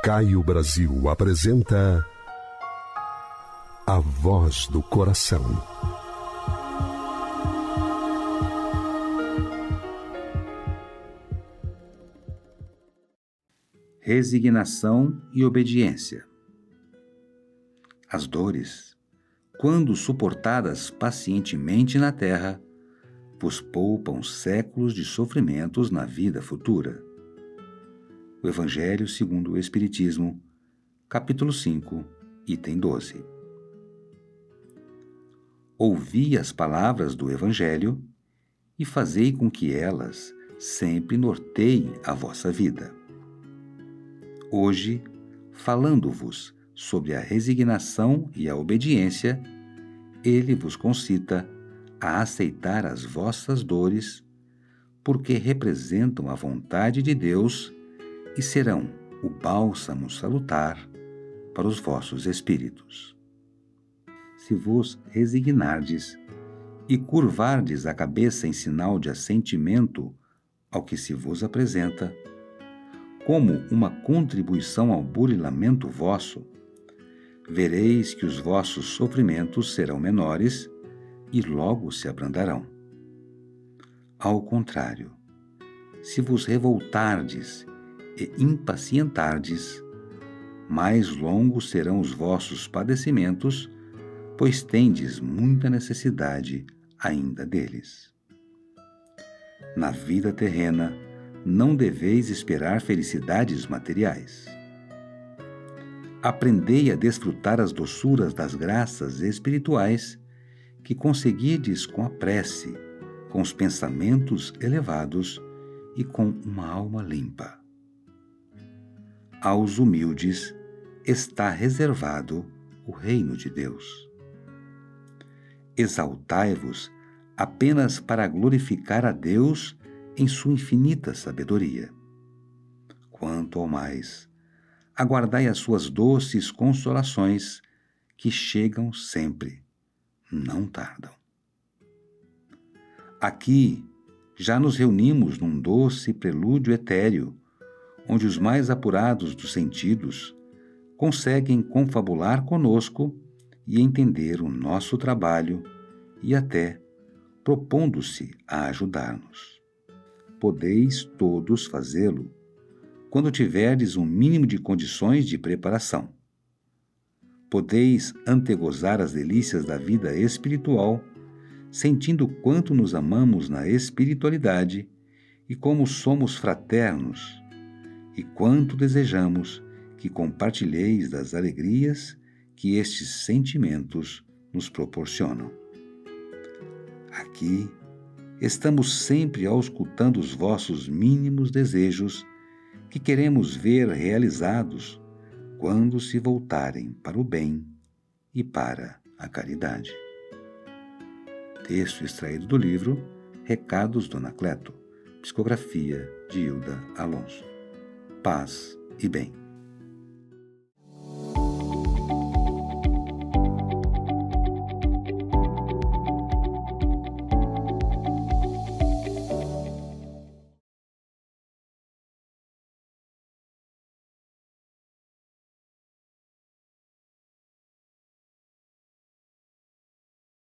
Caio Brasil apresenta A Voz do Coração. Resignação e obediência. As dores, quando suportadas pacientemente na terra, vos poupam séculos de sofrimentos na vida futura. O Evangelho segundo o Espiritismo, capítulo 5, item 12. Ouvi as palavras do Evangelho e fazei com que elas sempre norteiem a vossa vida. Hoje, falando-vos sobre a resignação e a obediência, ele vos concita a aceitar as vossas dores, porque representam a vontade de Deus e serão o bálsamo salutar para os vossos espíritos. Se vos resignardes e curvardes a cabeça em sinal de assentimento ao que se vos apresenta, como uma contribuição ao burilamento vosso, vereis que os vossos sofrimentos serão menores e logo se abrandarão. Ao contrário, se vos revoltardes e impacientardes, mais longos serão os vossos padecimentos, pois tendes muita necessidade ainda deles. Na vida terrena, não deveis esperar felicidades materiais. Aprendei a desfrutar as doçuras das graças espirituais que conseguides com a prece, com os pensamentos elevados e com uma alma limpa. Aos humildes está reservado o reino de Deus. Exaltai-vos apenas para glorificar a Deus em sua infinita sabedoria. Quanto ao mais, aguardai as suas doces consolações, que chegam sempre, não tardam. Aqui já nos reunimos num doce prelúdio etéreo, onde os mais apurados dos sentidos conseguem confabular conosco e entender o nosso trabalho e até propondo-se a ajudar-nos. Podeis todos fazê-lo quando tiverdes um mínimo de condições de preparação. Podeis antegozar as delícias da vida espiritual, sentindo quanto nos amamos na espiritualidade e como somos fraternos, e quanto desejamos que compartilheis das alegrias que estes sentimentos nos proporcionam. Aqui estamos sempre auscultando os vossos mínimos desejos que queremos ver realizados quando se voltarem para o bem e para a caridade. Texto extraído do livro Recados do Anacleto, psicografia de Hilda Alonso. Paz e bem.